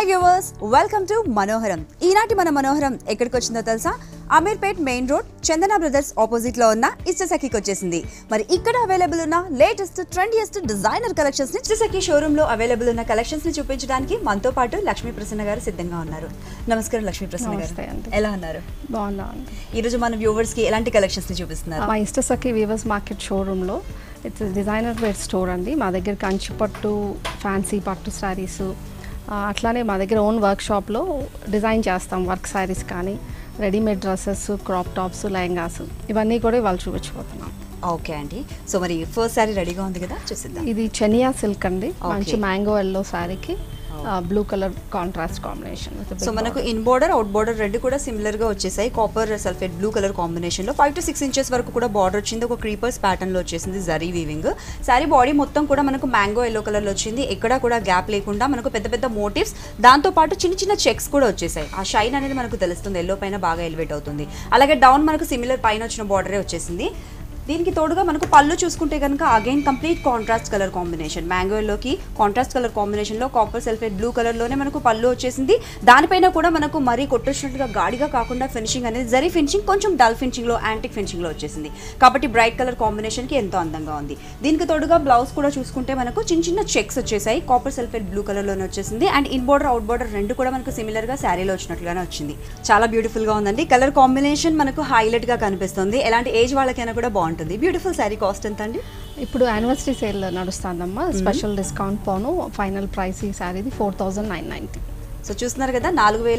Hi viewers, welcome to మనోహరం. ఈనాటి మన మనోహరం ఎక్కడికి వచ్చిందో తెలుసా? Ameerpet main road Chandana brothers opposite లో ఉన్న ఇష్టసఖికి వచ్చేసింది. మరి ఇక్కడ అవైలబుల్ ఉన్న లేటెస్ట్ ట్రెండియస్ట్ డిజైనర్ కలెక్షన్స్ ని ఇష్టసఖి షోరూమ్ లో అవైలబుల్ ఉన్న కలెక్షన్స్ ని చూపించడానికి మనతో పాటు లక్ష్మీ ప్రసన్న గారు సిద్ధంగా ఉన్నారు. నమస్కారం లక్ష్మీ ప్రసన్న గారు, ఎలా ఉన్నారు? బాగున్నాను. ఈ రోజు మన వ్యూవర్స్ కి ఎలాంటి కలెక్షన్స్ ని చూపిస్తున్నారు? మా ఇష్టసఖి వీవర్స్ మార్కెట్ షోరూమ్ లో ఇట్స్ డిజైనర్ వేర్ స్టోర్ అండి. మా దగ్గర కంచి పట్టు, ఫ్యాన్సీ పట్టు శారీస్, అట్లానే మా దగ్గర ఓన్ వర్క్ షాప్లో డిజైన్ చేస్తాం. వర్క్ శారీస్ కానీ, readymade dresses, crop tops, lehengas ఇవన్నీ కూడా వాళ్ళు చూపించబోతున్నాం. ఓకే అండి, సో మరి ఫస్ట్ శారీ రెడీగా ఉంది కదా, చూసిద్దాం. ఇది చెనియా సిల్క్ అండి. మంచి మ్యాంగో ఎల్లో శారీకి blue colour contrast combination. So మనకు ఇన్ బోర్డర్, అవుట్ బోర్డర్ రెండు కూడా సిమిలర్ గా వచ్చేసాయి. Copper sulphate blue colour combination లో 5 to 6 ఇంచెస్ వరకు కూడా బార్డర్ వచ్చింది. ఒక క్రీపర్స్ ప్యాటర్న్ లో వచ్చేసింది జరీ వీవింగ్. సారీ బాడీ మొత్తం కూడా మనకు మ్యాంగో ఎల్లో కలర్ లో వచ్చింది. ఎక్కడా కూడా గ్యాప్ లేకుండా మనకు పెద్ద పెద్ద మోటివ్స్, దాంతో పాటు చిన్న చిన్న చెక్స్ కూడా వచ్చేసాయి. ఆ షైన్ అనేది మనకు తెలుస్తుంది, ఎల్లో పైన బాగా ఎలివేట్ అవుతుంది. అలాగే డౌన్ మనకు సిమిలర్ పైన వచ్చిన బార్డరే వచ్చేసింది. దీనికి తోడుగా మనకు పళ్ళు చూసుకుంటే కనుక again complete contrast colour combination. Mango ఎల్లోకి కాంట్రాస్ట్ కలర్ కాంబినేషన్లో కాపర్ సల్ఫేట్ బ్లూ కలర్లోనే మనకు పళ్ళు వచ్చేసింది. దానిపైన కూడా మనకు మరీ కొట్టొచ్చినట్టుగా గాడిగా కాకుండా ఫినిషింగ్ అనేది జరీ ఫినిషింగ్, కొంచెం డల్ ఫినిషింగ్లో, యాంటిక్ ఫినిషింగ్లో వచ్చేసింది. కాబట్టి బ్రైట్ కలర్ కాంబినేషన్కి ఎంతో అందంగా ఉంది. దీనికి తోడుగా బ్లౌజ్ కూడా చూసుకుంటే మనకు చిన్న చిన్న చెక్స్ వచ్చేసాయి. కాపర్ సల్ఫేట్ బ్లూ కలర్లోనే వచ్చేసింది. And in border, out border రెండు కూడా మనకు సిమిలర్గా శారీలో వచ్చినట్లుగానే వచ్చింది. చాలా బ్యూటిఫుల్గా ఉందండి. కలర్ కాంబినేషన్ మనకు హైలైట్గా కనిపిస్తుంది. ఎలాంటి ఏజ్ వాళ్ళకైనా కూడా బాగుంటుంది. బ్యూటిఫుల్ శారీ కాస్ట్ ఎంత అండి? ఇప్పుడు యానివర్సరీ సేల్ నడుస్తుందమ్మా. స్పెషల్ డిస్కౌంట్ పోను. ఫైనల్ ప్రైస్ ఈ శారీది 4990. సో చూస్తున్నారు కదా,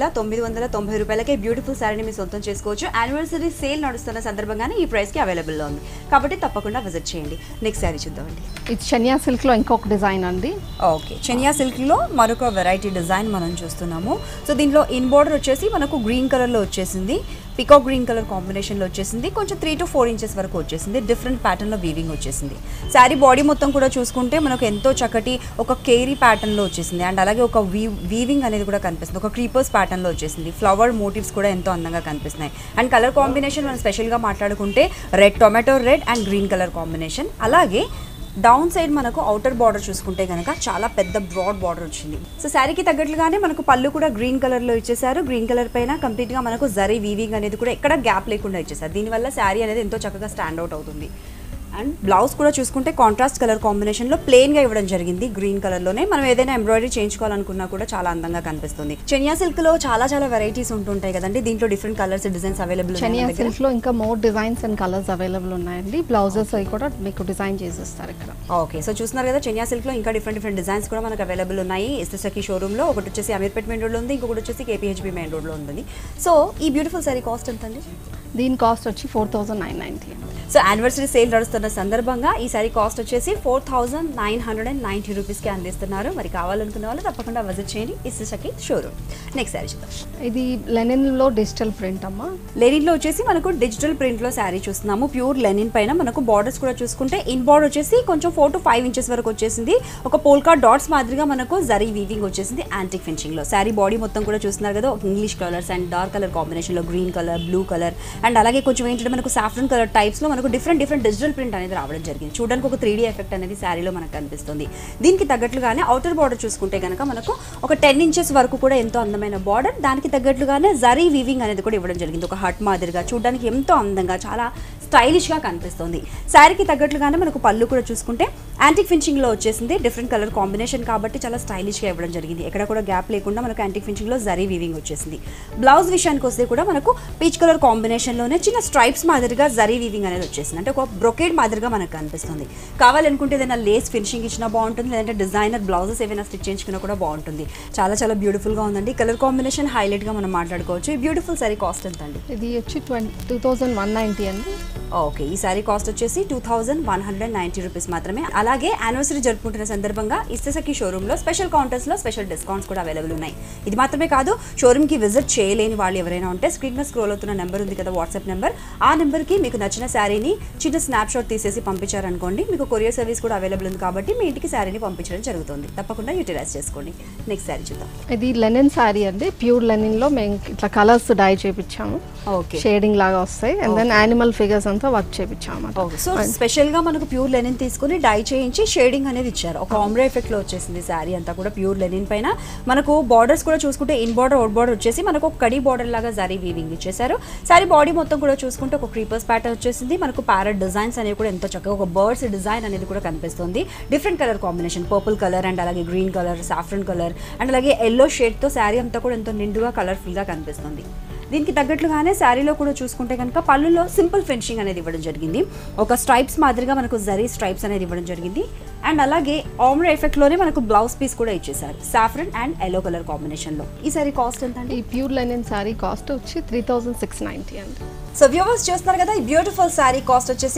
4990 రూపాయలకే బ్యూటిఫుల్ శారీని మీరు సొంతం చేసుకోవచ్చు. యానివర్సరీ సేల్ నడుస్తున్న సందర్భంగానే ఈ ప్రైస్కి అవైలబుల్లో ఉంది, కాబట్టి తప్పకుండా విజిట్ చేయండి. నెక్స్ట్ శారీ చూద్దామండి. ఇది చెనియా సిల్క్లో ఇంకొక డిజైన్ అండి. ఓకే, చెనియా సిల్క్లో మరొక వెరైటీ డిజైన్ మనం చూస్తున్నాము. సో దీంట్లో ఇన్ బోర్డర్ వచ్చేసి మనకు గ్రీన్ కలర్లో వచ్చేసింది. పికాక్ గ్రీన్ కలర్ కాంబినేషన్లో వచ్చేసింది. కొంచెం 3 to 4 ఇంచెస్ వరకు వచ్చేసింది. డిఫరెంట్ ప్యాటర్న్లో వీవింగ్ వచ్చేసింది. శారీ బాడీ మొత్తం కూడా చూసుకుంటే మనకు ఎంతో చక్కటి ఒక కేరీ ప్యాటర్న్లో వచ్చేసింది. అండ్ అలాగే ఒక వీవింగ్ అనేది కూడా కనిపిస్తుంది. ఒక క్రీపర్స్ ప్యాటర్న్లో వచ్చేసింది. ఫ్లవర్ మోటివ్స్ కూడా ఎంతో అందంగా కనిపిస్తున్నాయి. అండ్ కలర్ కాంబినేషన్ మనం స్పెషల్గా మాట్లాడుకుంటే red, tomato red and green colour combination. అలాగే డౌన్ సైడ్ మనకు అవుటర్ బార్డర్ చూసుకుంటే కనుక చాలా పెద్ద బ్రాడ్ బార్డర్ వచ్చింది. సో శారీకి తగ్గట్లుగానే మనకు పళ్ళు కూడా గ్రీన్ కలర్లో ఇచ్చేసారు. గ్రీన్ కలర్ పైన కంప్లీట్గా మనకు జరీ వీవింగ్ అనేది కూడా ఎక్కడ గ్యాప్ లేకుండా ఇచ్చేసారు. దీనివల్ల శారీ అనేది ఎంతో చక్కగా స్టాండ్ అవుట్ అవుతుంది. అండ్ బ్లౌజ్ కూడా చూసుకుంటే కాంట్రాస్ట్ కలర్ కాంబినేషన్లో ప్లెయిన్గా ఇవ్వడం జరిగింది. గ్రీన్ కలర్లోనే మనం ఏదైనా ఎంబ్రాయిడరీ చేయించుకోవాలనుకున్నా కూడా చాలా అందంగా కనిపిస్తుంది. చెనియా సిల్క్లో చాలా వెరైటీస్ ఉంటుంటాయి కదండి. దీంట్లో డిఫరెంట్ కలర్స్, డిజైన్స్ అవైలబుల్. చెనియా సిల్క్లో ఇంకా more designs and colours available ఉన్నాయండి. బ్లౌజెస్ అవి కూడా మీకు డిజైన్ చేసిస్తారు ఇక్కడ. ఓకే, సో చూస్తున్నారు కదా, చెనియా సిల్క్లో ఇంకా డిఫరెంట్ డిజైన్స్ కూడా మనకు అవైలబుల్ ఉన్నాయి ఇష్టసఖి షోరూంలో. ఒకటి వచ్చేసి అమీర్పేట్ మెయిన్ రోడ్లో ఉంది, ఇంకొకటి వచ్చేసి KPHB మెయిన్ రోడ్లో ఉంటుంది. సో ఈ బ్యూటిఫుల్ సారీ కాస్ట్ ఎంత అండి? దీని కాస్ట్ వచ్చి 4990. సో యానివర్సరీ సేల్ నడుస్తున్న సందర్భంగా ఈ సారీ కాస్ట్ వచ్చేసి 4990 రూపీస్కి అందిస్తున్నారు. మరి కావాలనుకున్న వాళ్ళు తప్పకుండా విజిట్ చేయండి ఇష్టసఖి షోరూమ్. నెక్స్ట్ సారీ చూద్దాం. ఇది లెనిన్లో డిజిటల్ ప్రింట్ అమ్మా. లెనిన్లో వచ్చేసి మనకు డిజిటల్ ప్రింట్లో శారీ చూస్తున్నాము. ప్యూర్ లెనిన్ పైన మనకు బార్డర్స్ కూడా చూసుకుంటే ఇన్ బార్డర్ వచ్చేసి కొంచెం 4 to 5 ఇంచెస్ వరకు వచ్చేసింది. ఒక పోల్కా డాట్స్ మాదిరిగా మనకు జరీ వీవింగ్ వచ్చేసింది యాంటిక్ ఫినిషింగ్లో. శారీ బాడీ మొత్తం కూడా చూస్తున్నారు కదా, English colours and dark colour కాంబినేషన్లో green colour, blue colour and అలాగే కొంచెం ఏంటంటే మనకు సాఫ్రన్ కలర్ టైప్స్లో మనకు డిఫరెంట్ డిజిటల్ ప్రింట్ అనేది రావడం జరిగింది. చూడడానికి ఒక 3D ఎఫెక్ట్ అనేది శారీలో మనకు కనిపిస్తుంది. దీనికి తగ్గట్లుగానే అవుటర్ బార్డర్ చూసుకుంటే కనుక మనకు ఒక 10 ఇంచెస్ వరకు కూడా ఎంతో అందమైన బార్డర్. దానికి తగ్గట్లుగానే జరీ వీవింగ్ అనేది కూడా ఇవ్వడం జరిగింది. ఒక హట్ మాదిరిగా చూడడానికి ఎంతో అందంగా, చాలా స్టైలిష్గా కనిపిస్తుంది. శారీకి తగ్గట్లుగానే మనకు పళ్ళు కూడా చూసుకుంటే యాంటిక్ ఫినిషింగ్లో వచ్చేసింది. డిఫరెంట్ కలర్ కాంబినేషన్ కాబట్టి చాలా స్టైలిష్గా ఇవ్వడం జరిగింది. ఎక్కడ కూడా గ్యాప్ లేకుండా మనకు యాంటిక్ ఫినిషింగ్లో జరీ వీవింగ్ వచ్చేసింది. బ్లౌజ్ విషయానికి వస్తే కూడా మనకు పీచ్ కలర్ కాంబినేషన్లోనే చిన్న స్ట్రైప్స్ మాదిరిగా జరీ వీవింగ్ అనేది వచ్చేసింది. అంటే ఒక బ్రొకేడ్ మాదిరిగా మనకు కనిపిస్తుంది. కావాలనుకుంటే ఏదైనా లేస్ ఫినిషింగ్ ఇచ్చినా బాగుంటుంది, లేదంటే డిజైనర్ బ్లౌజెస్ ఏమైనా స్టిచ్ చేయించుకున్నా కూడా బాగుంటుంది. చాలా బ్యూటిఫుల్గా ఉందండి. కలర్ కాంబినేషన్ హైలైట్గా మనం మాట్లాడుకోవచ్చు. ఈ బ్యూటిఫుల్ సారీ కాస్ట్ ఎంత అండి? ఇది వచ్చి 2190 అండి. ఓకే, ఈ సారీ కాస్ట్ వచ్చేసి 2190 రూపీస్ మాత్రమే. అలాగే యానివర్సరీ జరుపుకుంటున్న సందర్భంగా ఇష్టసఖి షోరూంలో స్పెషల్ కౌంటర్స్లో స్పెషల్ డిస్కౌంట్స్ కూడా అవైలబుల్ ఉన్నాయి. ఇది మాత్రమే కాదు, షోరూమ్కి విజిట్ చేయలేని వాళ్ళు ఎవరైనా ఉంటే స్క్రీన్ మీద స్క్రోల్ అవుతున్న నెంబర్ ఉంది కదా, వాట్సాప్ నెంబర్, ఆ నెంబర్కి మీకు నచ్చిన శారీని చిన్న స్నాప్షాట్ తీసేసి పంపించారనుకోండి, మీకు కొరియర్ సర్వీస్ కూడా అవైలబుల్ ఉంది కాబట్టి మీ ఇంటికి శారీని పంపించడం జరుగుతుంది. తప్పకుండా యూటిలైజ్ చేసుకోండి. నెక్స్ట్ శారీ చూద్దాం. ఇది లెనిన్ శారీ అండి. ప్యూర్ లెనిన్లో మేము ఇట్లా కలర్స్ డై చేయించాము. ఓకే, షేడింగ్ లాగా వస్తాయి. అండ్ దెన్ యానిమల్ ఫిగర్స్ అంతా అంతా వర్క్ చేయించాము. సో స్పెషల్ గా మనకు ప్యూర్ లెనిన్ తీసుకుని డై చేయించి షేడింగ్ అనేది ఇచ్చారు. ఒక ఆమ్రే ఎఫెక్ట్ లో వచ్చేసింది శారీ అంతా కూడా ప్యూర్ లెనిన్ పైన. మనకు బార్డర్స్ కూడా చూసుకుంటే ఇన్ బార్డర్ అవుట్ బార్డర్ వచ్చేసి మనకు ఒక కడి బార్డర్ లాగా జరీ వీవింగ్ ఇచ్చేసారు. శారీ బాడీ మొత్తం కూడా చూసుకుంటే ఒక క్రీపర్స్ ప్యాటర్న్ వచ్చేసింది. మనకు ప్యారెట్ డిజైన్స్ అనేవి కూడా ఎంతో చక్కగా ఒక బర్డ్స్ డిజైన్ అనేది కూడా కనిపిస్తుంది. Different colour combination purple colour and అలాగే green colour, saffron colour and అలాగే ఎల్లో షేడ్ తో శారీ అంతా కూడా ఎంతో నిండుగా కలర్ఫుల్ గా కనిపిస్తుంది. దీనికి తగ్గట్లుగానే శారీలో కూడా చూసుకుంటే కనుక పళ్ళులో సింపుల్ ఫినిషింగ్ అనేది ఇవ్వడం జరిగింది. ఒక స్ట్రైప్స్ మాదిరిగా మనకు జరీ స్ట్రైప్స్ అనేది ఇవ్వడం జరిగింది. అండ్ అలాగే ఆమ్రే ఎఫెక్ట్ లోనే మనకు బ్లౌజ్ పీస్ కూడా ఇచ్చేసారు saffron and yellow colour combination లో. ఈ సారీ కాస్ట్ ఎంత అండి? ఈ ప్యూర్ లెనిన్ సారీ కాస్ట్ వచ్చి 3690 అండి. సో వ్యూవర్స్ చూస్తున్నారు కదా, ఈ బ్యూటిఫుల్ శారీ కాస్ట్ వచ్చేసి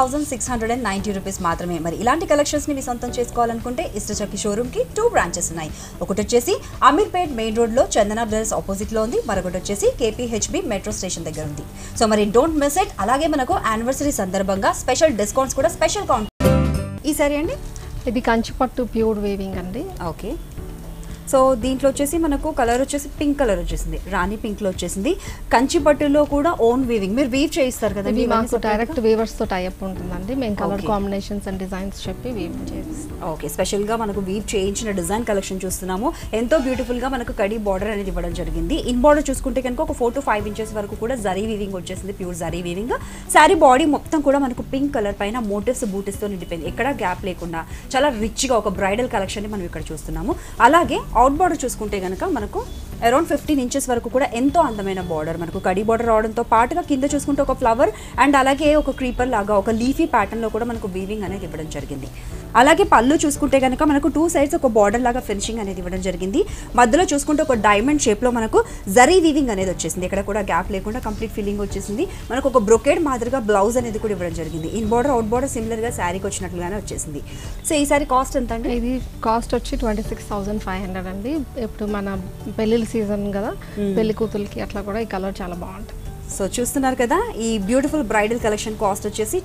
3690 రూపీస్ మాత్రమే. మరి ఇలాంటి కలెక్షన్స్ ని మీ సొంతం చేసుకోవాలనుకుంటే ఇష్టచక్కి షోరూమ్ కి 2 బ్రాంచెస్ ఉన్నాయి. ఒకటి వచ్చేసి అమీర్పేట్ మెయిన్ రోడ్ లో చందన బ్రదర్స్ ఆపోజిట్ లో ఉంది. మరొకటి వచ్చేసి KPHB మెట్రో స్టేషన్ దగ్గర ఉంది. సో మరి డోంట్ మిస్ ఇట్. అలాగే మనకు యానివర్సరీ సందర్భంగా స్పెషల్ డిస్కౌంట్స్ కూడా స్పెషల్ కౌంట్. ఈ సారీ అండి ఇది కంచిపట్టు ప్యూర్ వీవింగ్ అండి. ఓకే. సో దీంట్లో వచ్చేసి మనకు కలర్ వచ్చేసి పింక్ కలర్ వచ్చేసింది, రాణి పింక్ లో వచ్చేసింది. కంచి పట్టులో కూడా ఓన్ వీవింగ్ మీరు వీవ్ చేయిస్తారు కదా? మాకు డైరెక్ట్ వీవర్స్ తో టైఅప్ ఉంటుందండి. మేము కలర్ కాంబినేషన్స్ అండ్ డిజైన్స్ చెప్పి వీవ్ చేస్తాం. ఓకే, స్పెషల్ గా మనకు వీవ్ చేయించిన డిజైన్ కలెక్షన్ చూస్తున్నాము. ఎంతో బ్యూటిఫుల్ గా మనకు కడి బార్డర్ అనేది ఇవ్వడం జరిగింది. ఇన్ బార్డర్ చూసుకుంటే కనుక ఒక 4 to 5 inches వరకు కూడా జరీ వీవింగ్ వచ్చేసింది, pure zari weaving. Sari body మొత్తం కూడా మనకు పింక్ కలర్ పైన మోటివ్స్ బూటిస్ తో నిండిపోయింది. ఎక్కడ గ్యాప్ లేకుండా చాలా రిచ్ గా ఒక బ్రైడల్ కలెక్షన్ ని మనం ఇక్కడ చూస్తున్నాము. అలాగే అవుట్ బార్డర్ చూసుకుంటే కనుక మనకు అరౌండ్ 15 inches వరకు కూడా ఎంతో అందమైన బార్డర్, మనకు కడి బార్డర్ రావడంతో పాటుగా కింద చూసుకుంటే ఒక ఫ్లవర్ అండ్ అలాగే ఒక క్రీపర్ లాగా ఒక లీఫీ ప్యాటర్న్ లో కూడా మనకు వీవింగ్ అనేది ఇవ్వడం జరిగింది. అలాగే పళ్ళు చూసుకుంటే కనుక మనకు 2 sides ఒక బార్డర్ లాగా ఫినిషింగ్ అనేది ఇవ్వడం జరిగింది. మధ్యలో చూసుకుంటే ఒక డైమండ్ షేప్ లో మనకు జరీ వీవింగ్ అనేది వచ్చేసింది. ఇక్కడ కూడా గ్యాప్ లేకుండా కంప్లీట్ ఫిల్లింగ్ వచ్చేసింది. మనకు ఒక బ్రొకేడ్ మాదిరిగా బ్లౌజ్ అనేది కూడా ఇవ్వడం జరిగింది. In border out border similar గా శారీకి వచ్చినట్లుగానే వచ్చేసింది. సో ఈ సారీ కాస్ట్ ఎంత అండి? ఇది కాస్ట్ వచ్చి 26,500 అండి. ఇప్పుడు మన పెళ్లి సీజన్ కదా, పెళ్లి కూతురికి అట్లా కూడా ఈ కలర్ చాలా బాగుంటుంది. సో చూస్తున్నారు కదా, ఈ బ్యూటిఫుల్ బ్రైడల్ కలెక్షన్ కాస్ట్ వచ్చేసి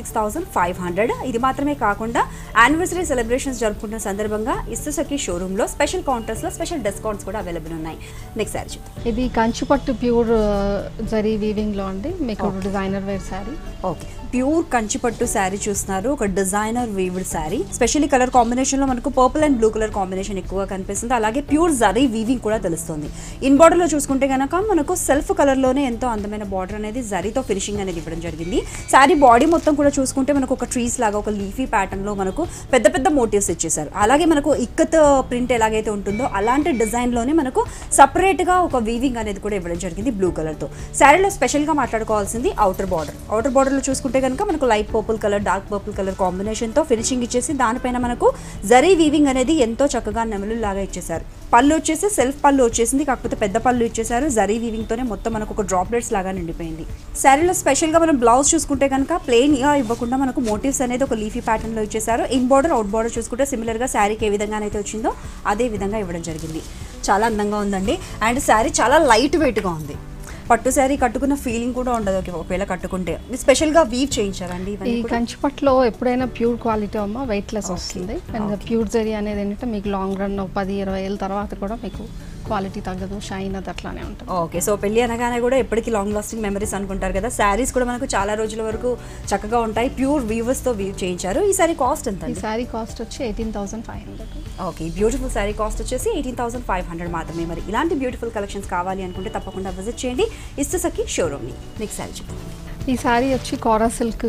26,500. ఇది మాత్రమే కాకుండా యానివర్సరీ సెలబ్రేషన్స్ జరుపుకుంటున్న సందర్భంగా ఇష్టసఖి షోరూమ్ లో స్పెషల్ కౌంటర్స్ లో స్పెషల్ డిస్కౌంట్స్ కూడా అవైలబుల్ ఉన్నాయి. నెక్స్ట్ సారీ చూద్దాం. ఇది కంచిపట్టు ప్యూర్ జరీ వీవింగ్ లో అండి, మీకు designer wear sari. Okay, pure Kanchipattu sari చూస్తున్నారు, ఒక designer weaved sari. Specially colour combination లో మనకు purple and blue colour combination ఎక్కువగా కనిపిస్తుంది. అలాగే ప్యూర్ జరీ వీవింగ్ కూడా తెలుస్తుంది. ఇన్ బార్డర్ లో చూసుకుంటే కనుక మనకు సెల్ఫ్ కలర్ లోనే ఎంతో అందమైన బార్డర్ అనేది జరీతో ఫినిషింగ్ అనేది ఇవ్వడం జరిగింది. శారీ బాడీ మొత్తం కూడా చూసుకుంటే మనకు ఒక ట్రీస్ లాగా ఒక లీఫీ ప్యాటర్న్ లో మనకు పెద్ద పెద్ద మోటివ్స్ ఇచ్చేసారు. అలాగే మనకు ఇక్కత్ ప్రింట్ ఎలాగైతే ఉంటుందో అలాంటి డిజైన్ లోనే మనకు సపరేట్ గా ఒక వీవింగ్ అనేది కూడా ఇవ్వడం జరిగింది బ్లూ కలర్ తో. శారీలో స్పెషల్ గా మాట్లాడుకోవాల్సింది అవుటర్ బార్డర్. అవుటర్ బార్డర్ లో చూసుకుంటే కనుక మనకు light purple colour, dark purple colour combination తో ఫినిషింగ్ ఇచ్చేసి దానిపైన మనకు జరీ వీవింగ్ అనేది ఎంతో చక్కగా నెమలు లాగా ఇచ్చేసారు. పళ్ళు వచ్చేసి సెల్ఫ్ పళ్ళు వచ్చేసింది, కాకపోతే పెద్ద పళ్ళు ఇచ్చేసారు. జరీ వీవింగ్ తోనే మొత్తం మనకు ఒక డ్రాప్లెట్స్ లాగా నిండిపోయింది. శారీలో స్పెషల్ గా మనం బ్లౌజ్ చూసుకుంటే కనుక ప్లెయిన్ గా ఇవ్వకుండా మనకు మోటివ్స్ అనేది ఒక లీఫీ ప్యాటర్న్ లో ఇచ్చేసారు. ఇన్ బార్డర్ అవుట్ బార్డర్ చూసుకుంటే సిమిలర్ గా శారీకి ఏ విధంగా అయితే వచ్చిందో అదే విధంగా ఇవ్వడం జరిగింది. చాలా అందంగా ఉందండి. అండ్ శారీ చాలా లైట్ వెయిట్ గా ఉంది. పట్టు శారీ కట్టుకున్న ఫీలింగ్ కూడా ఉండదు ఒకవేళ కట్టుకుంటే. స్పెషల్ గా వీవ్ చేయించారండి. ఈ కంచిపట్టులో ఎప్పుడైనా ప్యూర్ క్వాలిటీ అమ్మ వెయిట్ లెస్ వస్తుంది. అండ్ ప్యూర్ జరీ అనేది ఏంటంటే మీకు లాంగ్ రన్ 10-20 ఏళ్ళ తర్వాత కూడా మీకు క్వాలిటీ తగ్గదు, షైన్ అది అట్లానే ఉంటుంది. ఓకే, సో పెళ్లి అనగానే కూడా ఎప్పటికీ లాంగ్ లాస్టింగ్ మెమరీస్ అనుకుంటారు కదా. శారీస్ కూడా మనకు చాలా రోజుల వరకు చక్కగా ఉంటాయి. ప్యూర్ వీవర్స్ తో వీవ్ చేయించారు. ఈ సారీ కాస్ట్ ఎంత? ఈ సారీ కాస్ట్ వచ్చి 18,500. ఓకే, బ్యూటిఫుల్ శారీ కాస్ట్ వచ్చేసి 18,500 మాత్రమే. మరి ఇలాంటి బ్యూటిఫుల్ కలెక్షన్స్ కావాలి అనుకుంటే తప్పకుండా విజిట్ చేయండి ఇష్టసఖి షోరూమ్ ని. నెక్స్ట్ శారీ చూద్దాం. ఈ సారీ వచ్చి కోరా సిల్క్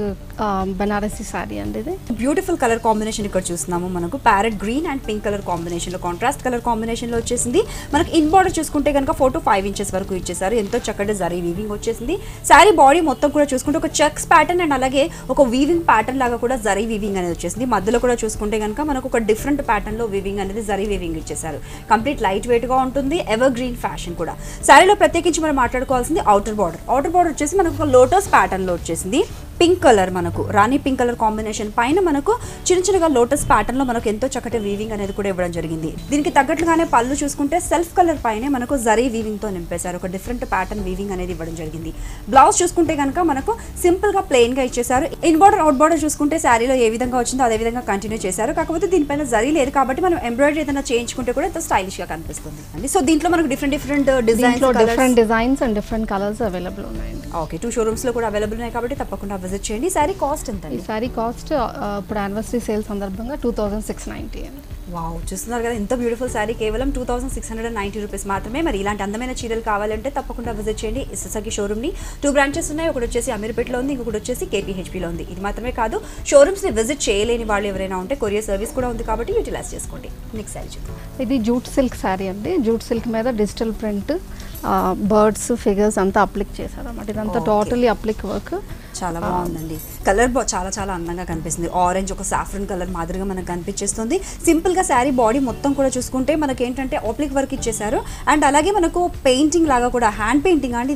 బనారసి సారీ అండి. ఇది బ్యూటిఫుల్ కలర్ కాంబినేషన్ ఇక్కడ చూస్తున్నాము. మనకు parrot green and pink colour combination లో, కాంట్రాస్ట్ కలర్ కాంబినేషన్ లో వచ్చేసింది. మనకి ఇన్ బార్డర్ చూసుకుంటే కనుక 4 to 5 inches వరకు ఇచ్చేసారు. ఎంతో చక్కటి జరీ వీవింగ్ వచ్చేసింది. శారీ బాడీ మొత్తం కూడా చూసుకుంటే ఒక చెక్స్ ప్యాటర్న్ అండ్ అలాగే ఒక వీవింగ్ ప్యాటర్న్ లాగా కూడా జరీ వీవింగ్ అనేది వచ్చేసింది. మధ్యలో కూడా చూసుకుంటే కనుక మనకు ఒక డిఫరెంట్ ప్యాటర్న్ లో వీవింగ్ అనేది జరీ వీవింగ్ ఇచ్చేసారు. కంప్లీట్ లైట్ వెయిట్ గా ఉంటుంది. ఎవర్ గ్రీన్ ఫ్యాషన్ కూడా. శారీలో ప్రత్యేకించి మనం మాట్లాడుకోవాల్సింది అవుటర్ బార్డర్. అవుటర్ బార్డర్ వచ్చేసి మనకు ఒక లోటస్ ప్యాటర్న్ లో వచ్చేసింది. పింక్ కలర్, మనకు రాణి పింక్ కలర్ కాంబినేషన్ పైన మనకు చిన్న చిన్నగా లోటస్ ప్యాటర్న్ లో మనకు ఎంతో చక్కటి వీవింగ్ అనేది కూడా ఇవ్వడం జరిగింది. దీనికి తగ్గట్లుగానే పళ్ళు చూసుకుంటే సెల్ఫ్ కలర్ పైనే మనకు జరీ వీవింగ్ తో నింపేశారు. ఒక డిఫరెంట్ ప్యాటర్న్ వీవింగ్ అనేది ఇవ్వడం జరిగింది. బ్లౌజ్ చూసుకుంటే కనుక మనకు సింపుల్ గా ప్లెయిన్ గా ఇచ్చేసారు. ఇన్ బార్డర్ అవుట్ బార్డర్ చూసుకుంటే శారీలో ఏ విధంగా వచ్చిందో అదే విధంగా కంటిన్యూ చేశారు. కాకపోతే దీనిపైన జరీ లేదు కాబట్టి మనం ఎంబ్రాయిడరీ ఏదైనా చేయించుకుంటే కూడా ఎంతో స్టైలిష్ గా కనిపిస్తుంది అండి. సో దీంట్లో మనకు different designs and different colours available ఉన్నాయండి. ఓకే, 2 షోరూమ్స్ లో కూడా అవైలబుల్ ఉన్నాయి కాబట్టి తప్పకుండా విజిట్ చేయండి. సారీ కాస్ట్ ఎంత? ఈ సారీ కాస్ట్ ఇప్పుడు యానివర్సరీ సేల్ సందర్భంగా 2690 అండి. వావ్, చూస్తున్నారు కదా ఎంత బ్యూటిఫుల్ సారీ, కేవలం 2690 రూపీస్ మాత్రమే. మరి ఇలాంటి అందమైన చీరలు కావాలంటే తప్పకుండా విజిట్ చేయండి ఇస్సాసకి షోరూమ్ని. 2 బ్రాంచెస్ ఉన్నాయి, ఒకటి వచ్చేసి అమీర్పేటలో ఉంది, ఇంకొకటి వచ్చేసి KPHPలో ఉంది. ఇది మాత్రమే కాదు, షోరూమ్స్ని విజిట్ చేయలేని వాళ్ళు ఎవరైనా ఉంటే కొరియర్ సర్వీస్ కూడా ఉంది కాబట్టి యూటిలైజ్ చేసుకోండి. నెక్స్ట్ సారీ చూద్దాం. ఇది జూట్ సిల్క్ సారీ అండి. జూట్ సిల్క్ మీద డిజిటల్ ప్రింట్, బర్డ్స్, ఫిగర్స్ అంతా అప్లిక్ చేశారు అన్నమాట. ఇదంతా టోటలీ అప్లిక్ వర్క్. చాలా బాగుందండి. కలర్ చాలా చాలా అందంగా కనిపిస్తుంది. ఆరెంజ్ ఒక సాఫ్రన్ కలర్ మాదిరిగా మనకు కనిపించేస్తుంది. సింపుల్గా శారీ బాడీ మొత్తం కూడా చూసుకుంటే మనకి ఏంటంటే ఆప్లిక్ వర్క్ ఇచ్చేసారు. అండ్ అలాగే మనకు పెయింటింగ్ లాగా కూడా, హ్యాండ్ పెయింటింగ్ అండి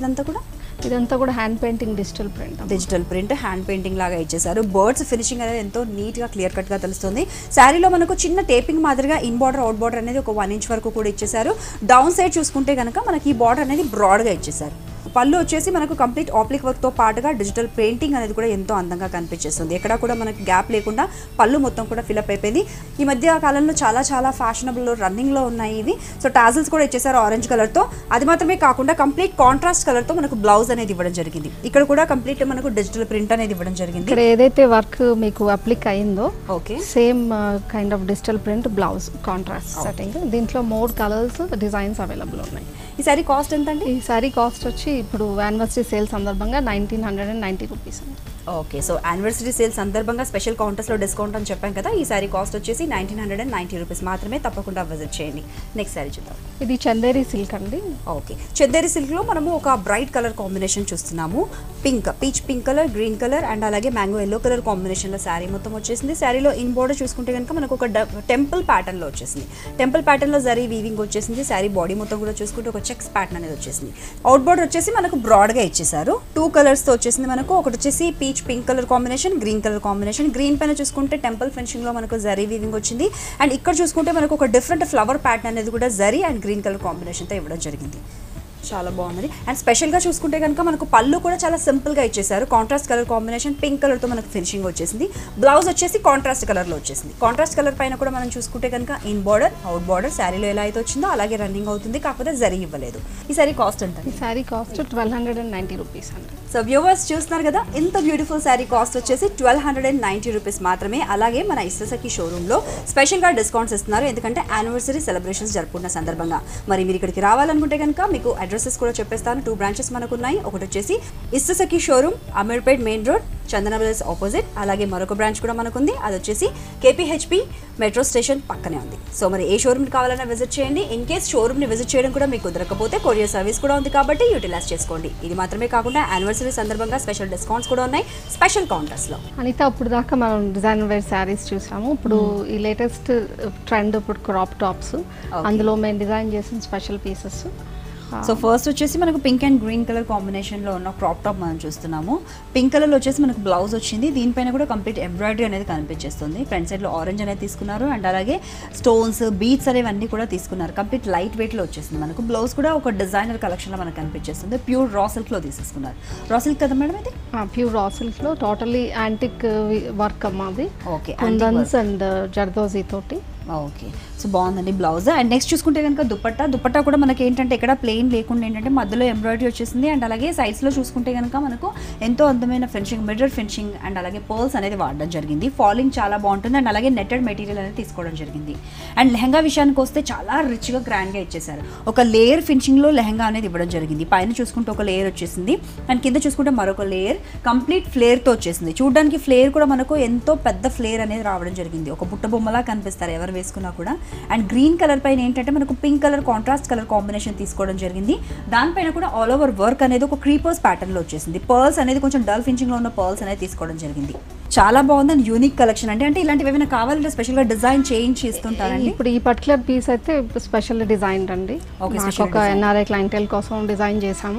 ఇదంతా కూడా hand painting, digital print hand painting లాగా ఇచ్చేసారు. బర్డ్స్ ఫినిషింగ్ అనేది ఎంతో నీట్గా క్లియర్ కట్గా తెలుస్తుంది. శారీలో మనకు చిన్న టేపింగ్ మాదిరిగా ఇన్ బార్డర్, అవుట్ బార్డర్ అనేది ఒక 1 ఇంచ్ వరకు కూడా ఇచ్చేసారు. డౌన్ సైడ్ చూసుకుంటే కనుక మనకి ఈ బార్డర్ అనేది బ్రాడ్గా ఇచ్చేసారు. పళ్ళు వచ్చేసి మనకు కంప్లీట్ ఆప్లిక్ వర్క్తో పాటుగా డిజిటల్ పెయింటింగ్ అనేది కూడా ఎంతో అందంగా కనిపించేస్తుంది. ఎక్కడ కూడా మనకి గ్యాప్ లేకుండా పళ్ళు మొత్తం కూడా ఫిల్అప్ అయిపోయింది. ఈ మధ్య కాలంలో చాలా చాలా ఫ్యాషనబుల్ రన్నింగ్లో ఉన్నాయి ఇవి. సో టాజిల్స్ కూడా ఇచ్చేసారు ఆరెంజ్ కలర్తో. అది మాత్రమే కాకుండా కంప్లీట్ కాంట్రాస్ట్ కలర్తో మనకు బ్లౌజ్ అనేది ఇవ్వడం జరిగింది. ఇక్కడ కూడా కంప్లీట్ మనకు డిజిటల్ ప్రింట్ అనేది ఇవ్వడం జరిగింది. ఇక్కడ ఏదైతే వర్క్ మీకు అప్లిక్ అయిందో okay, same kind of digital print blouse contrast setting. దీంట్లో 3 కలర్స్ డిజైన్స్ అవైలబుల్ ఉన్నాయి. ఈ సారీ కాస్ట్ ఎంత అండి? ఈ సారీ కాస్ట్ వచ్చి ఇప్పుడు యానివర్సరీ సేల్ సందర్భంగా 1990 రూపీస్ అండి. ఓకే, సో యానివర్సరీ సేల్ సందర్భంగా స్పెషల్ కౌంటర్స్లో డిస్కౌంట్ అని చెప్పాం కదా. ఈ సారీ కాస్ట్ వచ్చేసి 1990 రూపీస్ మాత్రమే. తప్పకుండా విజిట్ చేయండి. నెక్స్ట్ సారీ చూద్దాం. ఇది చందేరి సిల్క్ అండి. ఓకే, చందేరి సిల్క్లో మనము ఒక బ్రైట్ కలర్ కాంబినేషన్ చూస్తున్నాము. Peach pink colour, green colour and అలాగే మ్యాంగో ఎల్లో కలర్ కాంబినేషన్లో శారీ మొత్తం వచ్చేసింది. శారీలో ఇన్ బోర్డర్ చూసుకుంటే కనుక మనకు ఒక టెంపుల్ ప్యాటర్న్లో వచ్చేసింది. టెంపుల్ ప్యాటర్న్లో జరీ వీవింగ్ వచ్చేసింది. శారీ బాడీ మొత్తం కూడా చూసుకుంటే ఒక చెక్స్ ప్యాటర్న్ అనేది వచ్చేసింది. అవుట్ బోర్డర్ వచ్చేసి మనకు బ్రాడ్గా ఇచ్చేసారు. 2 కలర్స్తో వచ్చేసింది మనకు. ఒకటి వచ్చేసి pink colour combination, green colour combination. Green పైన చూసుకుంటే టెంపుల్ ఫినిషింగ్ లో మనకు జరీ వీవింగ్ వచ్చింది. అండ్ ఇక్కడ చూసుకుంటే మనకు ఒక డిఫరెంట్ ఫ్లవర్ ప్యాటర్న్ అనేది కూడా zari and green colour combination తో ఇవ్వడం జరిగింది. చాలా బాగుంది. అండ్ స్పెషల్గా చూసుకుంటే కనుక మనకు పళ్ళు కూడా చాలా సింపుల్గా ఇచ్చేసారు. కాంట్రాస్ట్ కలర్ కాంబినేషన్, పింక్ కలర్తో మనకు ఫినిషింగ్ వచ్చేసింది. బ్లౌజ్ వచ్చేసి కాంట్రాస్ట్ కలర్లో వచ్చేసింది. కాంట్రాస్ట్ కలర్ పైన కూడా మనం చూసుకుంటే కనుక ఇన్ బార్డర్, అవుట్ బార్డర్ శారీలో ఎలా అయితే వచ్చిందో అలాగే రన్నింగ్ అవుతుంది. కాకపోతే జరీ ఇవ్వలేదు. ఈ సారీ కాస్ట్ ఎంత? ఈ సారీ కాస్ట్ 1290 రూపీస్ అండి. సో వ్యూవర్స్ చూస్తున్నారు కదా, ఇంత బ్యూటిఫుల్ శారీ కాస్ట్ వచ్చేసి 1290 రూపీస్ మాత్రమే. అలాగే మన ఇస్సాసకి షోరూంలో స్పెషల్గా డిస్కౌంట్స్ ఇస్తున్నారు. ఎందుకంటే యానివర్సరీ సెలబ్రేషన్స్ జరుపుకున్న సందర్భంగా. మరి మీరు ఇక్కడికి రావాలనుకుంటే కనుక మీకు అడ్రసెస్ కూడా చెప్పేస్తాను. 2 బ్రాంచెస్ మనకు ఉన్నాయి. ఒకటి వచ్చేసి Ishtasakhi showroom, Ameerpet main road, Chandana brothers opposite. అలాగే మరొక బ్రాంచ్ కూడా మనకుంది, అది వచ్చేసి KPHP మెట్రో స్టేషన్ పక్కనే ఉంది. సో మరి ఏ షోరూమ్ని కావాలన్నా విజిట్ చేయండి. ఇన్ కేస్ షోరూమ్ని విజిట్ చేయడం కూడా మీకు కుదరకపోతే కొరియర్ సర్వీస్ కూడా ఉంది కాబట్టి యూటిలైజ్ చేసుకోండి. ఇది మాత్రమే కాకుండా యానివర్సరీ సందర్భంగా స్పెషల్ డిస్కౌంట్స్ కూడా ఉన్నాయి స్పెషల్ కౌంటర్స్లో. అనిత, ఇప్పుడు దాకా మనం డిజైనర్ వేర్ శారీస్ చూసాము. ఇప్పుడు ఈ లేటెస్ట్ ట్రెండ్ ఇప్పుడు క్రాప్ టాప్స్, అందులో మేము డిజైన్ చేసిన స్పెషల్ పీసెస్. సో ఫస్ట్ వచ్చేసి మనకు పింక్ అండ్ గ్రీన్ కలర్ కాంబినేషన్లో ఉన్న క్రాప్ టాప్ మనం చూస్తున్నాము. పింక్ కలర్లో వచ్చేసి మనకు బ్లౌజ్ వచ్చింది. దీనిపైన కూడా కంప్లీట్ ఎంబ్రాయిడరీ అనేది కనిపించేస్తుంది. ఫ్రంట్ సైడ్లో ఆరెంజ్ అనేది తీసుకున్నారు అండ్ అలాగే స్టోన్స్, బీడ్స్ అనేవన్నీ కూడా తీసుకున్నారు. కంప్లీట్ లైట్ వెయిట్లో వచ్చేసింది. మనకు బ్లౌజ్ కూడా ఒక డిజైనర్ కలెక్షన్లో మనకు కనిపించేస్తుంది. ప్యూర్ రా సిల్క్లో తీసేసుకున్నారు. రా సిల్క్ కదా మేడం ఇది? ప్యూర్ రా సిల్క్లో టోటలీ యాంటిక్ వర్క్ అమ్మాది. ఓకే, కుందన్స్ అండ్ జర్దోజీ తోటి. ఓకే, సో బాగుందండి బ్లౌజ్. అండ్ నెక్స్ట్ చూసుకుంటే కనుక దుపట్టా కూడా మనకి ఏంటంటే ఇక్కడ ప్లెయిన్ లేకుండా ఏంటంటే మధ్యలో ఎంబ్రాయిడరీ వచ్చేసింది. అండ్ అలాగే సైడ్స్లో చూసుకుంటే కనుక మనకు ఎంతో అందమైన ఫినిషింగ్, మిర్రర్ ఫినిషింగ్ అండ్ అలాగే పర్ల్స్ అనేది వాడడం జరిగింది. ఫాలింగ్ చాలా బాగుంటుంది. అండ్ అలాగే నెట్టెడ్ మెటీరియల్ అనేది తీసుకోవడం జరిగింది. అండ్ లెహంగా విషయానికి వస్తే చాలా రిచ్గా గ్రాండ్గా ఇచ్చేసారు. ఒక లేయర్ ఫినిషింగ్లో లెహంగా అనేది ఇవ్వడం జరిగింది. పైన చూసుకుంటే ఒక లేయర్ వచ్చేసింది అండ్ కింద చూసుకుంటే మరొక లేయర్ కంప్లీట్ ఫ్లేర్తో వచ్చేసింది. చూడడానికి ఫ్లేర్ కూడా మనకు ఎంతో పెద్ద ఫ్లేర్ అనేది రావడం జరిగింది. ఒక బుట్ట బొమ్మలా కనిపిస్తారు ఎవరు వేసుకున్నా కూడా. అండ్ గ్రీన్ కలర్ పైన ఏంటంటే మనకు pink colour contrast colour combination తీసుకోవడం జరిగింది. దానిపైన కూడా ఆల్ ఓవర్ వర్క్ అనేది ఒక క్రీపర్స్ ప్యాటర్న్లో వచ్చేసింది. పర్ల్స్ అనేది కొంచెం డల్ ఫినిషింగ్లో ఉన్న పర్ల్స్ అనేది తీసుకోవడం జరిగింది. చాలా బాగుంది అండ్ యూనిక్ కలెక్షన్. అంటే ఇలాంటివి ఏమైనా కావాలంటే స్పెషల్గా డిజైన్ చేంజ్ ఇస్తుంటారండి. ఇప్పుడు ఈ పర్టికులర్ పీస్ అయితే స్పెషల్ డిజైన్ అండి. ఒక NRI క్లయింటెల్ కోసం డిజైన్ చేసాము.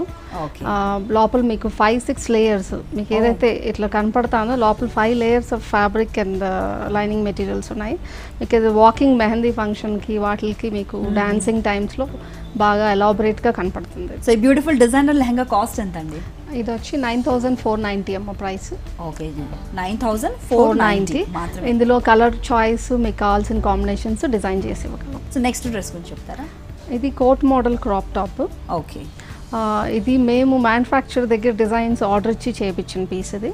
లోపల మీకు 5-6 లేయర్స్ మీకు ఏదైతే ఇట్లా కనపడతానో లోపల 5 layers of fabric and lining materials ఉన్నాయి. మీకు ఇది వాకింగ్ మెహందీ ఫంక్షన్కి వాటికి మీకు డాన్సింగ్ టైమ్స్లో బాగా ఎలాబొరేట్గా కనపడుతుంది. సో ఈ బ్యూటిఫుల్ డిజైనర్ లెహంగా కాస్ట్ ఎంత అండి? ఇది వచ్చి 9490 అమ్మ ప్రైస్. ఓకే, 9490. ఇందులో కలర్ చాయిస్ మీకు కావాల్సిన కాంబినేషన్స్ డిజైన్ చేసి ఇవ్వగలం. సో నెక్స్ట్ డ్రెస్ గురించి చెప్తారా? ఇది coat model crop top. Okay, ఇది మేము మ్యానుఫ్యాక్చర్ దగ్గర డిజైన్స్ ఆర్డర్ ఇచ్చి చేయించిన పీస్ ఇది.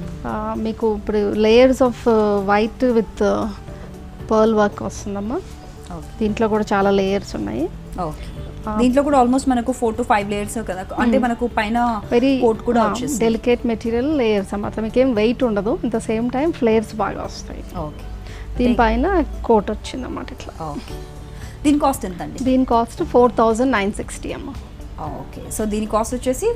మీకు ఇప్పుడు layers of white with pearl work వస్తుందమ్మా. దీంట్లో కూడా చాలా లేయర్స్ ఉన్నాయి. దీంట్లో కూడా ఆల్మోస్ట్ మనకు 4 to 5 లేయర్స్ కదా, అంటే మనకు పైన వెరీ కోట్ కూడా వచ్చేసి డెలికేట్ మెటీరియల్ లేయర్స్ అన్నమాట. మీకు ఏం వెయిట్ ఉండదు, at the same time flares బాగా వస్తాయి. ఓకే, దీనిపైన కోట్ వచ్చిందన్నమాట ఇట్లా. ఓకే, దీని కాస్ట్ ఎంత అండి? దీని కాస్ట్ 4960 అమ్మ. ఓకే, సో దీని కాస్ట్ వచ్చేసి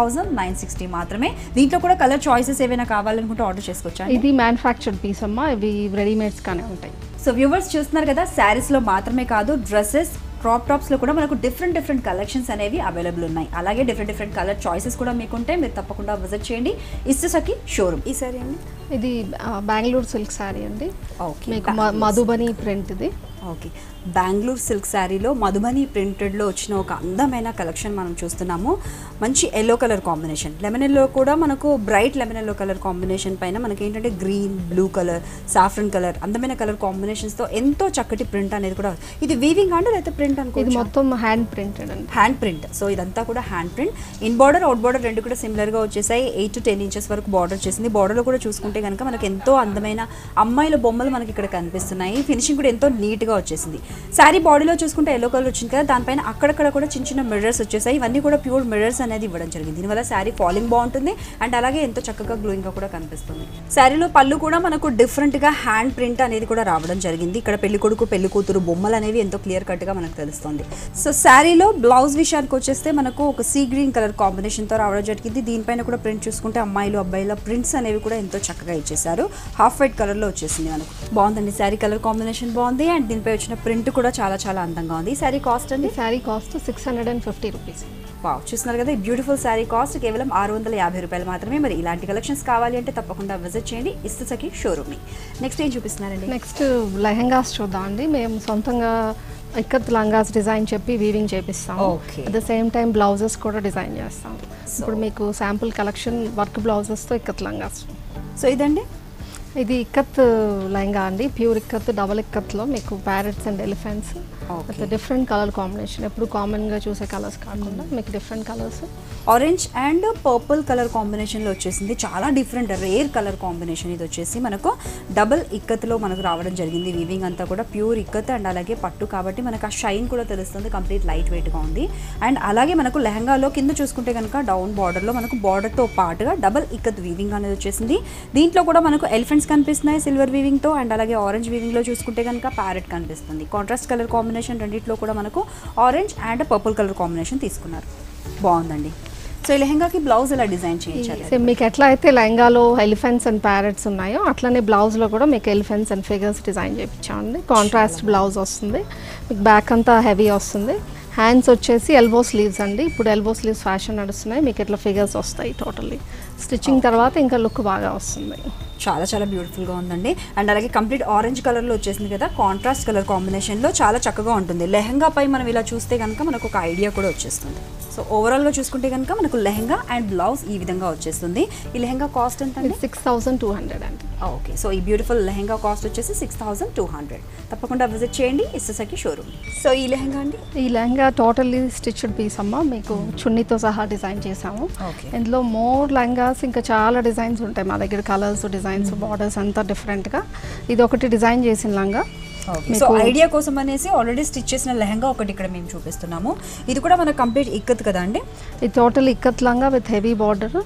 4960 మాత్రమే. దీంట్లో కూడా కలర్ చాయిసెస్ ఏమైనా కావాలనుకుంటే ఆర్డర్ చేసుకోవచ్చా? ఇది మ్యానుఫ్యాక్చర్డ్ పీస్ అమ్మ, ఇవి రెడీమేడ్స్ కానీ ఉంటాయి. సో వ్యూవర్స్ చూస్తున్నారు కదా, శారీస్లో మాత్రమే కాదు, డ్రెస్సెస్, క్రాప్ టాప్స్లో కూడా మనకు డిఫరెంట్ కలెక్షన్స్ అనేవి అవైలబుల్ ఉన్నాయి. అలాగే డిఫరెంట్ కలర్ చాయిసెస్ కూడా మీకుంటే మీరు తప్పకుండా విజిట్ చేయండి ఇస్టసకి షోరూమ్. ఈ సారీ అండి, ఇది బెంగళూరు సిల్క్ శారీ అండి. ఓకే, మీకు మధుబని ప్రింట్ ఇది. ఓకే, బెంగళూరు సిల్క్ శారీలో మధుబని ప్రింటెడ్లో వచ్చిన ఒక అందమైన కలెక్షన్ మనం చూస్తున్నాము. మంచి yellow colour combination, lemon yellow కూడా మనకు bright lemon yellow colour combination పైన మనకి ఏంటంటే green, blue colour, saffron colour, అందమైన కలర్ కాంబినేషన్స్తో ఎంతో చక్కటి ప్రింట్ అనేది కూడా. ఇది వీవింగ్ అంటే లేకపోతే ప్రింట్ అనుకో? ఇది మొత్తం హ్యాండ్ ప్రింటెడ్ అండి, హ్యాండ్ ప్రింట్. సో ఇదంతా కూడా hand print. In border, out border రెండు కూడా సిమిలర్గా వచ్చేసాయి. 8 to 10 ఇంచెస్ వరకు బార్డర్ వచ్చేసింది. బార్డర్లో కూడా చూసుకుంటే కనుక మనకు ఎంతో అందమైన అమ్మాయిల బొమ్మలు మనకి ఇక్కడ కనిపిస్తున్నాయి. ఫినిషింగ్ కూడా ఎంతో నీట్గా వచ్చేసింది. శారీ బాడీలో చూసుకుంటే ఎల్లో కలర్ వచ్చింది కదా, దానిపైన అక్కడక్కడ కూడా చిన్న మిర్రర్స్ వచ్చేసాయి. ఇవన్నీ కూడా ప్యూర్ మిర్రర్స్ అనేది ఇవ్వడం జరిగింది. దీనివల్ల శారీ ఫాలింగ్ బాగుంటుంది అండ్ అలాగే ఎంతో చక్కగా గ్లోయింగ్గా కూడా కనిపిస్తుంది. శారీలో పళ్ళు కూడా మనకు డిఫరెంట్గా హ్యాండ్ ప్రింట్ అనేది కూడా రావడం జరిగింది. ఇక్కడ పెళ్లి కొడుకు, పెళ్లి కూతురు బొమ్మలు అనేవి ఎంతో క్లియర్ కట్గా మనకు తెలుస్తుంది. సో శారీలో బ్లౌజ్ విషయానికి వచ్చేస్తే మనకు ఒక సీ గ్రీన్ కలర్ కాంబినేషన్తో రావడం జరిగింది. దీనిపైన కూడా ప్రింట్ చూసుకుంటే అమ్మాయిలు, అబ్బాయిల ప్రింట్స్ అనేవి కూడా ఎంతో చక్కగా ఇచ్చేసారు. హాఫ్ వైట్ కలర్లో వచ్చేసింది మనకు. బాగుందండి, శారీ కలర్ కాంబినేషన్ బాగుంది అండ్ దీనిపై వచ్చిన ప్రింట్ కూడా చాలా అందంగా ఉంది. శారీ కాస్ట్ అండి? Sari cost 650 rupees. వావ్, చూస్తున్నారు కదా, ఈ బ్యూటిఫుల్ శారీ కాస్ట్ కేవలం 650 రూపాయలు మాత్రమే. మరి ఇలాంటి కలెక్షన్స్ కావాలి అంటే తప్పకుండా విజిట్ చేయండి ఇస్టసకి షోరూమ్ని. నెక్స్ట్ ఏం చూపిస్తున్నారండి? నెక్స్ట్ లెహెంగాస్ చూద్దాం అండి. మేము సొంతంగా ఇక్కత్ లంగాస్ డిజైన్ చెప్పి వీవింగ్ చేపిస్తాం. At the same time blouses కూడా డిజైన్ చేస్తాం. ఇప్పుడు మీకు శాంపుల్ కలెక్షన్ వర్క్ బ్లౌజెస్తో ఇక్కత్ లంగాస్. సో ఇదండి, ఇది ఇక్కత్ లెహంగా అండి, ప్యూర్ ఇక్కత్, డబల్ ఇక్కత్లో మీకు parrots and elephants, different colour combination. ఎప్పుడు కామన్గా చూసే కలర్స్ కాకుండా మీకు different colours. Orange and purple colour కాంబినేషన్లో వచ్చేసింది. చాలా డిఫరెంట్ రేర్ కలర్ కాంబినేషన్. ఇది వచ్చేసి మనకు డబల్ ఇక్కత్లో మనకు రావడం జరిగింది. వీవింగ్ అంతా కూడా ప్యూర్ ఇక్కత్ అండ్ అలాగే పట్టు కాబట్టి మనకు ఆ షైన్ కూడా తెలుస్తుంది. కంప్లీట్ లైట్ వెయిట్గా ఉంది. అండ్ అలాగే మనకు లెహంగాలో కింద చూసుకుంటే కనుక డౌన్ బార్డర్లో మనకు బార్డర్తో పాటుగా డబల్ ఇక్కత్ వీవింగ్ అనేది వచ్చేసింది. దీంట్లో కూడా మనకు ఎలిఫెంట్స్ కనిపిస్తున్నాయి సిల్వర్ వీవింగ్తో అండ్ అలాగే ఆరెంజ్ వీవింగ్లో చూసుకుంటే కనుక ప్యారెట్ కనిపిస్తుంది. కాంట్రాస్ట్ కలర్ కాంబినేషన్ రెండిట్లో కూడా మనకు orange and purple colour combination తీసుకున్నారు. బాగుందండి. సో ఈ లెహంగాకి బ్లౌజ్ ఎలా డిజైన్ చేయించాలి? మీకు ఎట్లా అయితే లెహంగాలో ఎలిఫెంట్స్ అండ్ ప్యారెట్స్ ఉన్నాయో అట్లనే బ్లౌజ్లో కూడా మీకు ఎలిఫెంట్స్ అండ్ ఫిగర్స్ డిజైన్ చేయించామండి. కాంట్రాస్ట్ బ్లౌజ్ వస్తుంది. మీకు బ్యాక్ అంతా హెవీ వస్తుంది. హ్యాండ్స్ వచ్చేసి ఎల్బో స్లీవ్స్ అండి. ఇప్పుడు ఎల్బో స్లీవ్స్ ఫ్యాషన్ నడుస్తున్నాయి. మీకు ఇట్లా ఫిగర్స్ వస్తాయి. టోటల్లీ స్టిచ్చింగ్ తర్వాత ఇంకా లుక్ బాగా వస్తుంది. చాలా బ్యూటిఫుల్గా ఉందండి. అండ్ అలాగే కంప్లీట్ ఆరెంజ్ కలర్లో వచ్చేసింది కదా, కాంట్రాస్ట్ కలర్ కాంబినేషన్లో చాలా చక్కగా ఉంటుంది. లెహంగాపై మనం ఇలా చూస్తే కనుక మనకు ఒక ఐడియా కూడా వచ్చేస్తుంది. సో ఓవరాల్గా చూసుకుంటే కనుక మనకు లెహంగా అండ్ బ్లౌజ్ ఈ విధంగా వచ్చేస్తుంది. ఈ లెహంగా కాస్ట్ ఎంత అండి? 6200 అండి. ఓకే, సో ఈ బ్యూటిఫుల్ లెహంగా కాస్ట్ వచ్చేసి 6200. తప్పకుండా విజిట్ చేయండి ఇస్టసకి షోరూమ్. సో ఈ లెహంగా అండి? ఈ లెహంగా టోటల్లీ స్టిచ్డ్ పీస్ అమ్మ. మీకు చున్నీతో సహా డిజైన్ చేసాము. ఇందులో మోర్ లెహంగాస్ ఇంకా చాలా డిజైన్స్ ఉంటాయి మా దగ్గర. కలర్స్, డిజైన్స్, బార్డర్స్ అంతా డిఫరెంట్గా. ఇది ఒకటి డిజైన్ చేసిన లంగా. సో ఐడియా కోసం అనేసి ఆల్రెడీ స్టిచ్ చేసిన లెహంగా ఒకటి ఇక్కడ మేము చూపిస్తున్నాము. ఇది కూడా మన కంప్లీట్ ఇక్కత్ కదా అండి? ఇది total ikat langa with heavy border,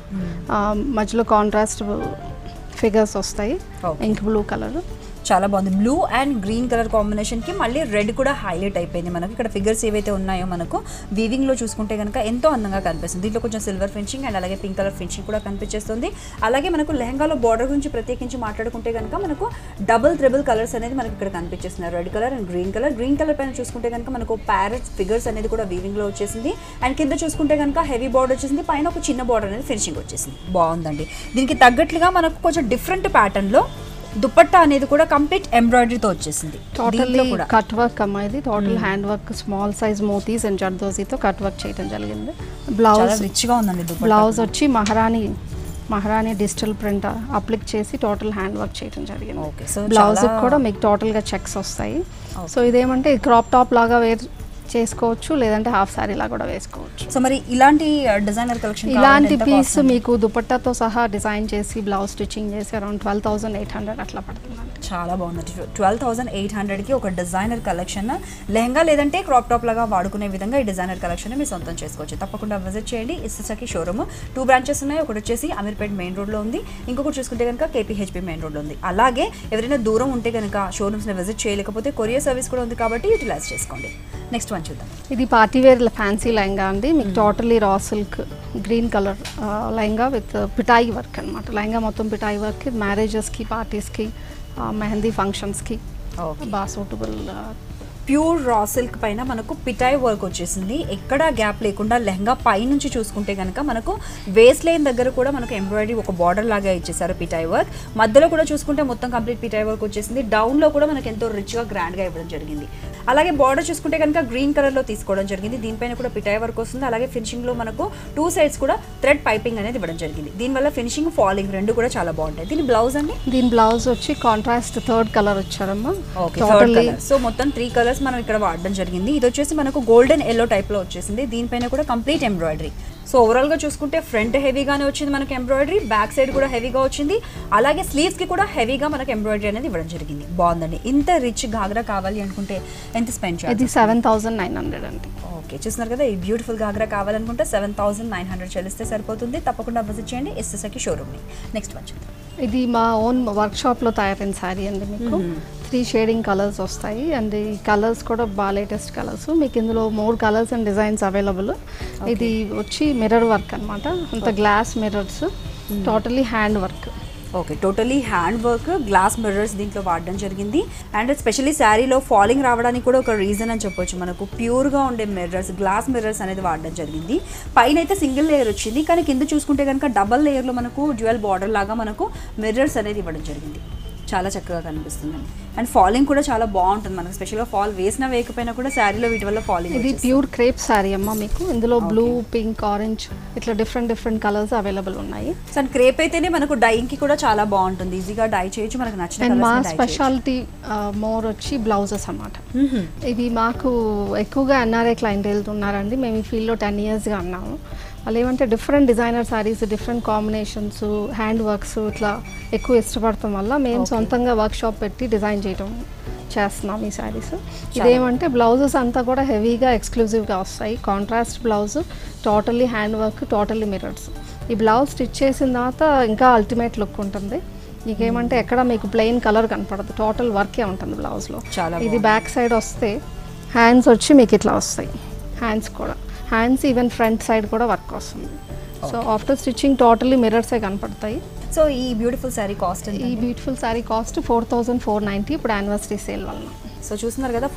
మధ్యలో కాంట్రాస్ట్ ఫిగర్స్ వస్తాయి. ఇంక్ బ్లూ కలర్ చాలా బాగుంది. బ్లూ అండ్ గ్రీన్ కలర్ కాంబినేషన్కి మళ్ళీ రెడ్ కూడా హైలైట్ అయిపోయింది. మనకి ఇక్కడ ఫిగర్స్ ఏవైతే ఉన్నాయో మనకు వీవింగ్లో చూసుకుంటే కనుక ఎంతో అందంగా కనిపిస్తుంది. దీంట్లో కొంచెం సిల్వర్ ఫినిషింగ్ అండ్ అలాగే పింక్ కలర్ ఫినిషింగ్ కూడా కనిపించేస్తుంది. అలాగే మనకు లెహంగాలో బార్డర్ గురించి ప్రత్యేకించి మాట్లాడుకుంటే కనుక మనకు డబుల్ త్రిబుల్ కలర్స్ అనేది మనకి ఇక్కడ కనిపించేస్తున్నాయి. Red colour and green colour. Green colour పైన చూసుకుంటే కనుక మనకు ప్యారెట్స్ ఫిగర్స్ అనేది కూడా వీవింగ్లో వచ్చేసింది. అండ్ కింద చూసుకుంటే కనుక హెవీ బార్డర్ వచ్చేసింది. పైన ఒక చిన్న బార్డర్ అనేది ఫినిషింగ్ వచ్చేసింది. బాగుందండి. దీనికి తగ్గట్లుగా మనకు కొంచెం డిఫరెంట్ ప్యాటర్న్లో దుపట్టా అనేది కూడా కంప్లీట్ ఎంబ్రాయిడరీతో వచ్చేసింది. టోటల్లీ కట్ వర్క్ అమ్మా. ఇది total hand work, small size motis and జర్దోజీతో కట్ వర్క్ చేయడం జరిగింది. బ్లౌజ్ రిచ్గా ఉందండి. బ్లౌజ్ వచ్చి మహారాణి డిజిటల్ ప్రింట్ అప్లిక్ చేసి టోటల్ హ్యాండ్ వర్క్ చేయడం జరిగింది. బ్లౌజ్ కూడా మీకు టోటల్గా చెక్స్ వస్తాయి. సో ఇదేమంటే క్రాప్ టాప్ లాగా చేసుకోవచ్చు, లేదంటే హాఫ్ శారీలా కూడా వేసుకోవచ్చు. సో మరి ఇలాంటి డిజైనర్ కలెక్షన్, ఇలాంటి పీస్ మీకు దుపట్టాతో సహా డిజైన్ చేసి బ్లౌజ్ స్టిచ్చింగ్ చేసి అరౌండ్ 12,800 అట్లా పడుతుంది. చాలా బాగుంది. 12,800కి ఒక డిజైనర్ కలెక్షన్, లెహంగా లేదంటే క్రాప్ టాప్ లాగా వాడుకునే విధంగా ఈ డిజైనర్ కలెక్షన్ మీరు సొంతం చేసుకోవచ్చు. తప్పకుండా విజిట్ చేయండి. ఇస్సకి షోరూమ్ 2 బ్రాంచెస్ ఉన్నాయి. ఒకటి వచ్చేసి అమీర్పేట్ మెయిన్ రోడ్లో ఉంది, ఇంకొకటి చూసుకుంటే కనుక కేపీహెచ్పీ మెయిన్ రోడ్లో ఉంది. అలాగే ఎవరైనా దూరం ఉంటే కనుక షోరూమ్స్ని విజిట్ చేయలేకపోతే కొరియర్ సర్వీస్ కూడా ఉంది కాబట్టి యూటిలైజ్ చేసుకోండి. నెక్స్ట్ వన్ చూద్దాం. ఇది పార్టీ వేర్ ఫ్యాన్సీ లెహంగా అండి. మీకు totally raw silk green colour lehenga with పిటాయి వర్క్ అనమాట. లెహంగా మొత్తం పిటాయి వర్క్, మ్యారేజెస్కి, పార్టీస్కి, మెహందీ ఫంక్షన్స్కి బాగా సూటబుల్. ప్యూర్ రా సిల్క్ పైన మనకు పిటాయి వర్క్ వచ్చేసింది. ఎక్కడ గ్యాప్ లేకుండా లెహంగా పై నుంచి చూసుకుంటే కనుక మనకు వేస్ట్ లైన్ దగ్గర కూడా మనకు ఎంబ్రాయిడరీ ఒక బార్డర్ లాగా ఇచ్చేసారు పిటాయి వర్క్. మధ్యలో కూడా చూసుకుంటే మొత్తం కంప్లీట్ పిటాయి వర్క్ వచ్చేసింది. డౌన్లో కూడా మనకు ఎంతో రిచ్గా గ్రాండ్గా ఇవ్వడం జరిగింది. అలాగే బార్డర్ చూసుకుంటే కనుక గ్రీన్ కలర్లో తీసుకోవడం జరిగింది. దీనిపైన కూడా పిటాయి వర్క్ వస్తుంది. అలాగే ఫినిషింగ్లో మనకు 2 సైడ్స్ కూడా థ్రెడ్ పైపింగ్ అనేది ఇవ్వడం జరిగింది. దీనివల్ల ఫినిషింగ్, ఫాలింగ్ రెండు కూడా చాలా బాగుంటాయి. దీని బ్లౌజ్ అండి, దీని బ్లౌజ్ వచ్చి కాంట్రాస్ట్ 3rd కలర్ వచ్చారమ్మా. సో మొత్తం 3 కలర్స్ మనం ఇక్కడ వాడడం జరిగింది. ఇది వచ్చేసి మనకు గోల్డెన్ ఎల్లో టైప్లో వచ్చేసింది. దీనిపైన కూడా కంప్లీట్ ఎంబ్రాయిడరీ. సో ఓవరాల్గా చూసుకుంటే ఫ్రంట్ హెవీగానే వచ్చింది మనకు ఎంబ్రాయిడరీ, బ్యాక్ సైడ్ కూడా హెవీగా వచ్చింది. అలాగే స్లీవ్స్కి కూడా హెవీగా మనకు ఎంబ్రాయిడరీ అనేది ఇవ్వడం జరిగింది. బాగుందండి. ఇంత రిచ్ గాగ్రా కావాలి అనుకుంటే ఎంత స్పెండ్ చేయాలి? ఇది 7,900 అండి. ఓకే, చూస్తున్నారు కదా, ఈ బ్యూటిఫుల్ గాగ్రా కావాలనుకుంటే 7,900 చెల్లిస్తే సరిపోతుంది. తప్పకుండా విజిట్ చేయండి ఇస్సకి షోరూమ్ని. నెక్స్ట్ వన్ చూద్దాం. ఇది మా ఓన్ వర్క్షాప్లో తయారైన శారీ అండి. మీకు 3 షేడింగ్ కలర్స్ వస్తాయి అండ్ ఈ కలర్స్ కూడా బాగా లేటెస్ట్ కలర్స్. మీకు ఇందులో 3 కలర్స్ అండ్ డిజైన్స్ అవైలబుల్. ఇది వచ్చి మిర్రర్ వర్క్ అనమాట. అంత glass mirrors, totally hand work. Okay, totally hand work, glass mirrors దీంట్లో వాడడం జరిగింది. అండ్ స్పెషల్లీ శారీలో ఫాలింగ్ రావడానికి కూడా ఒక రీజన్ అని చెప్పొచ్చు. మనకు ప్యూర్గా ఉండే మిర్రర్స్, గ్లాస్ మిర్రర్స్ అనేది వాడడం జరిగింది. పైన అయితే సింగిల్ లేయర్ వచ్చింది, కానీ కింద చూసుకుంటే కనుక డబల్ లేయర్లో మనకు డ్యూయల్ బార్డర్ లాగా మనకు మిర్రర్స్ అనేది ఇవ్వడం జరిగింది. చాలా చక్కగా కనిపిస్తుందండి. అండ్ ఫాలింగ్ కూడా చాలా బాగుంటుంది. మనకు స్పెషల్గా ఫాల్ వేసినా వేయకపోయినా కూడా శారీలో వీటి వల్ల ఫాలింగ్. ఇది ప్యూర్ క్రేప్ శారీ అమ్మ. మీకు ఇందులో బ్లూ, పింక్, ఆరెంజ్ ఇట్లా డిఫరెంట్ కలర్స్ అవైలబుల్ ఉన్నాయి. సో క్రేప్ అయితేనే మనకు డైయింగ్కి కూడా చాలా బాగుంటుంది, ఈజీగా డై చేయొచ్చు, మనకు నచ్చిన. అండ్ మా స్పెషాలిటీ మోర్ వచ్చి బ్లౌజెస్ అన్నమాట. ఇవి మాకు ఎక్కువగా ఎన్ఆర్ఐ క్లయింట్ వెళ్తున్నారండి. మేము ఈ ఫీల్డ్లో 10 yearsగా ఉన్నాము. వాళ్ళు ఏమంటే different designer saris, different combinations, hand works ఇట్లా ఎక్కువ ఇష్టపడటం వల్ల మేము సొంతంగా వర్క్షాప్ పెట్టి డిజైన్ చేయడం చేస్తున్నాం ఈ శారీస్. ఇదేమంటే బ్లౌజెస్ అంతా కూడా హెవీగా ఎక్స్క్లూజివ్గా వస్తాయి. Contrast blouse, totally hand work, totally mirrors. ఈ బ్లౌజ్ స్టిచ్ చేసిన తర్వాత ఇంకా అల్టిమేట్ లుక్ ఉంటుంది. మీకేమంటే ఎక్కడ మీకు ప్లెయిన్ కలర్ కనపడదు, టోటల్ వర్కే ఉంటుంది బ్లౌజ్లో. ఇది బ్యాక్ సైడ్ వస్తే హ్యాండ్స్ వచ్చి మీకు ఇట్లా వస్తాయి. హ్యాండ్స్ కూడా, హ్యాండ్స్ ఈవెన్ ఫ్రంట్ సైడ్ కూడా వర్క్ వస్తుంది. సో ఆఫ్టర్ స్టిచ్చింగ్ టోటల్లీ మిర్రర్సే కనపడతాయి. సో ఈ బ్యూటిఫుల్ శారీ కాస్ట్, ఈ బ్యూటిఫుల్ శారీ కాస్ట్ 4,490 ఇప్పుడు యానివర్సరీ సేల్ వల్ల. సో చూస్తున్నారు కదా,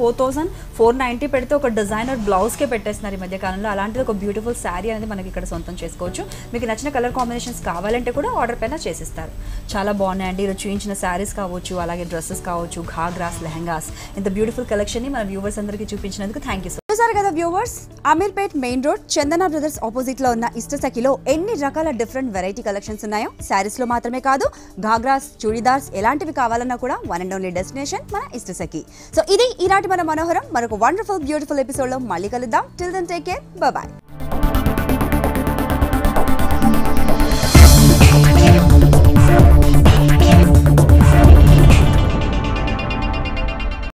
4,490 పెడితే ఒక డిజైనర్ బ్లౌజ్కే పెట్టేస్తున్నారు ఈ మధ్య కాలంలో. అలాంటిది ఒక బ్యూటిఫుల్ శారీ అనేది మనకి ఇక్కడ సొంతం చేసుకోవచ్చు. మీకు నచ్చిన కలర్ కాంబినేషన్స్ కావాలంటే కూడా ఆర్డర్ పైన చేసిస్తారు. చాలా బాగున్నాయండి. ఈరోజు చూపించిన శారీస్ కావచ్చు, అలాగే డ్రెస్సెస్ కావచ్చు, ఘాగ్రాస్, లెహంగాస్, ఇంత బ్యూటిఫుల్ కలెక్షన్ని మన వ్యూవర్స్ అందరికీ చూపించినందుకు థ్యాంక్ యూ. చూసారు కదా viewers, Ameerpet main road Chandana brothers opposite లో ఉన్న ఇష్టసఖిలో ఎన్ని రకాల డిఫరెంట్ వెరైటీ కలెక్షన్స్ ఉన్నాయో. శారీస్ లో మాత్రమే కాదు, ఘాగ్రాస్, చూడీదార్స్ ఎలాంటివి కావాలన్నా కూడా వన్ అండ్ ఓన్లీ డెస్టినేషన్ మన ఇష్టసఖి. సో ఇది ఈనాటి మన మనోహరం. మరొక వండర్ఫుల్ బ్యూటిఫుల్ ఎపిసోడ్ లో మళ్ళీ కలుద్దాం. Till then take care, bye by.